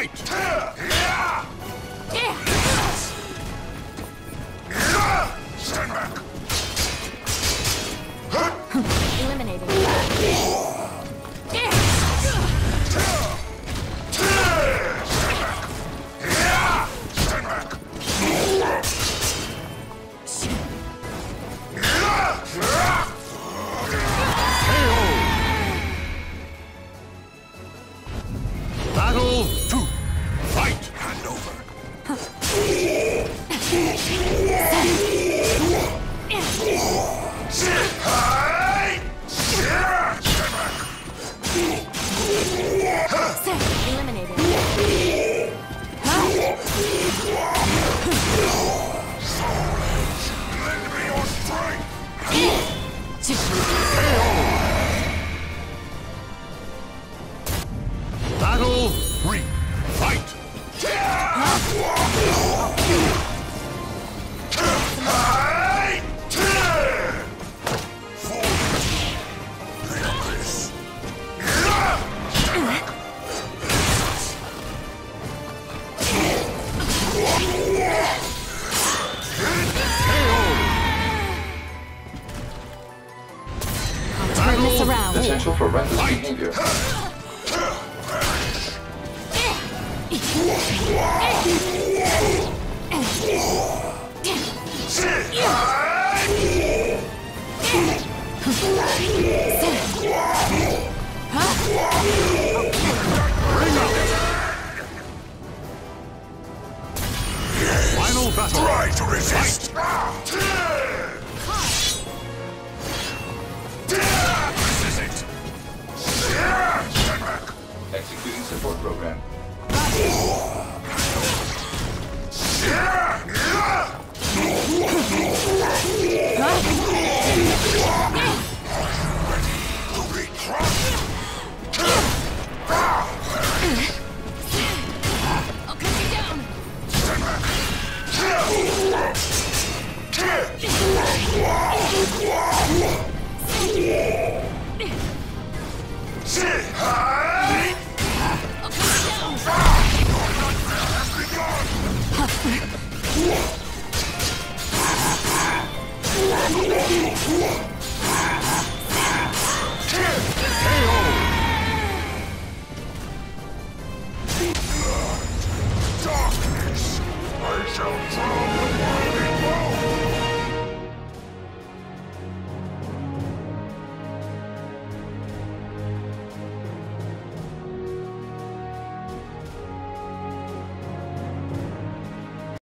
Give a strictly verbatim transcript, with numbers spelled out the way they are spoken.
Fight! Stand back! Eliminated. Stand back! Battle two. Fight! Hand over. Eliminated. Lend me your strength! Battle three. Fight! Turn this around. Potential for reckless behavior. Final battle. Try to resist. This is it. Stand back. Executing support program.